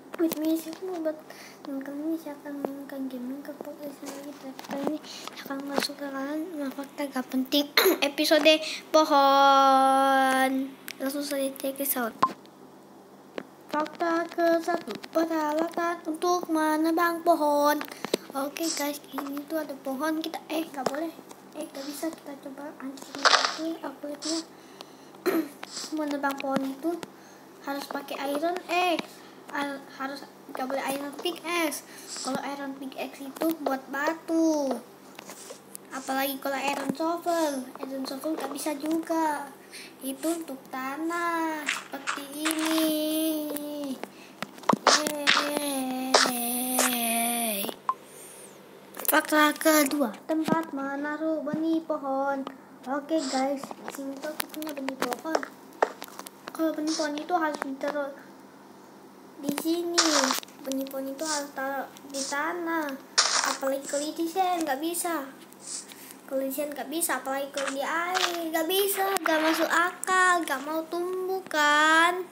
with me buat dan kami akan mainkan gaming ke podcast lagi. Kali ini akan masuk ke fakta gak penting episode pohon. Langsung saja take it out. Fakta ke-1, peralatan untuk menebang pohon. Oke guys, ini tuh ada pohon kita gak boleh gak bisa kita coba hancurin uploadnya. Menebang pohon itu harus pakai iron axe, harus gak boleh iron pickaxe. Kalau iron pickaxe itu buat batu, apalagi kalau iron shovel gak bisa juga, itu untuk tanah seperti ini. Fakta kedua, tempat menaruh benih pohon. Oke guys, di sini tuh aku punya benih pohon. Kalau benih pohon itu harus ditaruh di sini. Benih pohon itu harus taruh di tanah. Apalagi kalau di sini nggak bisa. Kalau di sini nggak bisa, apalagi kalau di air nggak bisa, nggak masuk akal, nggak mau tumbuh kan.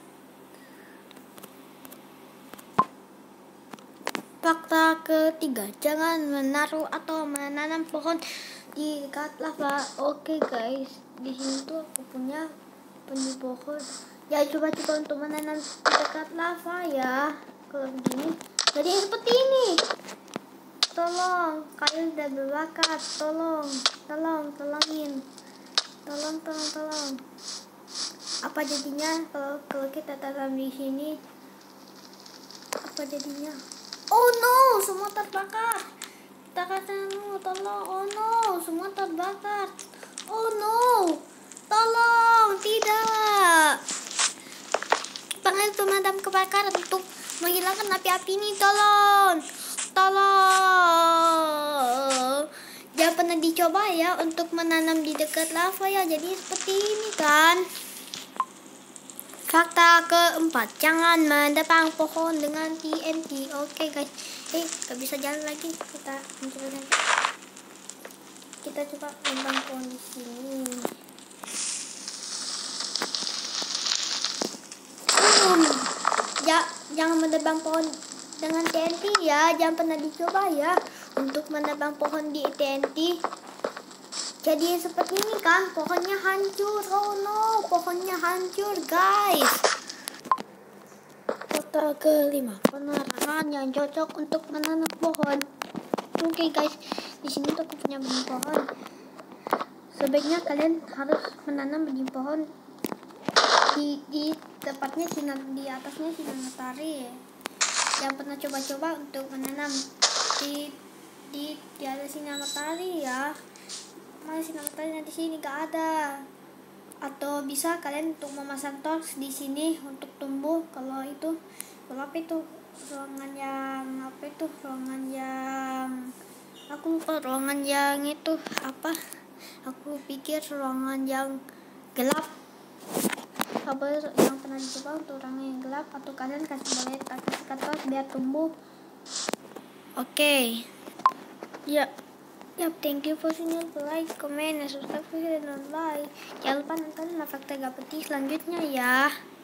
Fakta ketiga, jangan menaruh atau menanam pohon di dekat lava. Oke guys, di sini tuh aku punya benih pohon. Ya coba-coba untuk menanam di dekat lava ya. Kalau begini, jadi seperti ini. Tolong, kalian udah berbakat. Tolongin. Tolong. Apa jadinya kalau kita tanam di sini? Apa jadinya? Oh no, semua terbakar. Kita kata tolong. Oh no, semua terbakar. Oh no, tolong, tidak. Panggil pemadam kebakaran untuk menghilangkan api-api ini. Tolong. Jangan pernah dicoba ya untuk menanam di dekat lava ya. Jadi seperti ini kan. Fakta keempat, jangan menebang pohon dengan TNT. Oke guys, gak bisa jalan lagi. Kita mencoba lagi. Kita coba menebang pohon di sini. Jangan menebang pohon dengan TNT ya. Jangan pernah dicoba ya untuk menebang pohon di TNT. Jadi seperti ini kan, pohonnya hancur. Oh no, pohonnya hancur guys. Fakta kelima, penerangan yang cocok untuk menanam pohon. Oke guys, di sini tuh aku punya benih pohon. Sebaiknya kalian harus menanam benih pohon di tepatnya sinar, di atasnya sinar matahari. Jangan pernah coba-coba untuk menanam di atas sinar matahari ya. Sinar matahari di sini gak ada. Atau bisa kalian untuk memasang torch di sini untuk tumbuh. Kalau itu ruangan yang aku lupa ruangan yang itu apa. Aku pikir ruangan yang gelap. Apa yang pernah dicoba untuk ruangan yang gelap, atau kalian kasih torch biar tumbuh. Oke. Ya. Thank you for watching. Like, comment, and subscribe, and like. Jangan lupa nonton fakta gak penting selanjutnya ya.